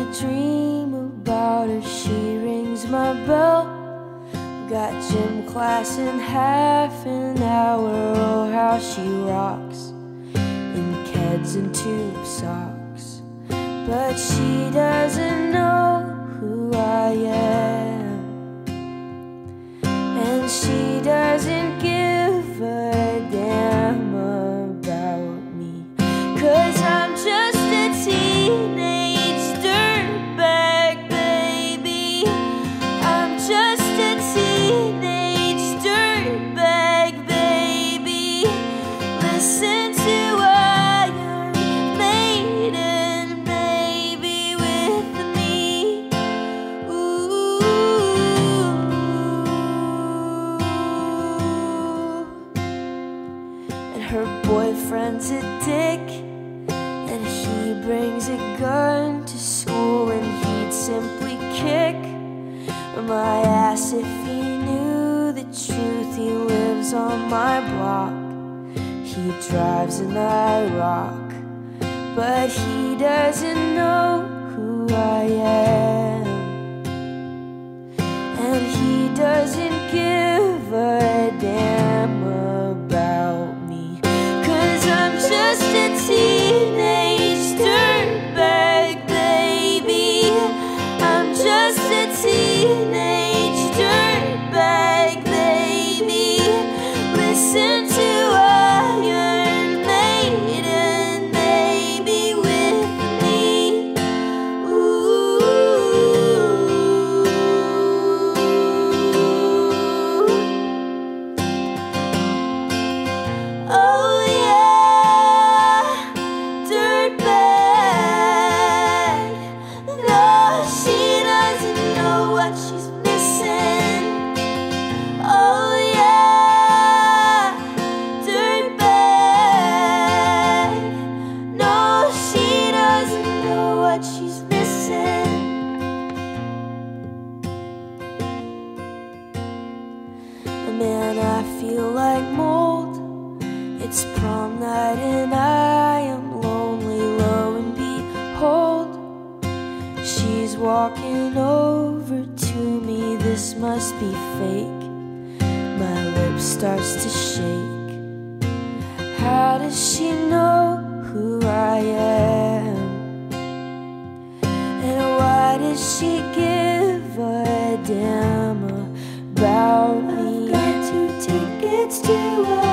dream about her. She rings my bell. Got gym class in half an hour. Oh, how she rocks in Keds and tube socks. But she doesn't know who I am, and she doesn't give a damn about me, 'cause I'm just a teenage dirtbag, baby. I'm just a teenage dirtbag, baby. Listen to Iron Maiden, baby, with me. Ooh. And her boyfriend's a dick, and he brings a gun to school, and he'd simply kick my ass if he knew the truth. He lives on my block, he drives and I rock, but he doesn't know who I am, and he doesn't give a damn about me, 'cause I'm just a teenage dirtbag, baby. I'm just a teenage dirtbag, baby. Listen to Iron Maiden, baby, with me. Ooh. Oh yeah, dirtbag. No, she doesn't know what she's missing. Oh yeah, dirtbag. No, she doesn't know what she's missing. Man, I feel like mold. It's prom night and I am lonely, lo and behold, she's walking over to me. This must be fake. My lip starts to shake. How does she know who I am? And why does she give a damn about me? I've got 2 tickets to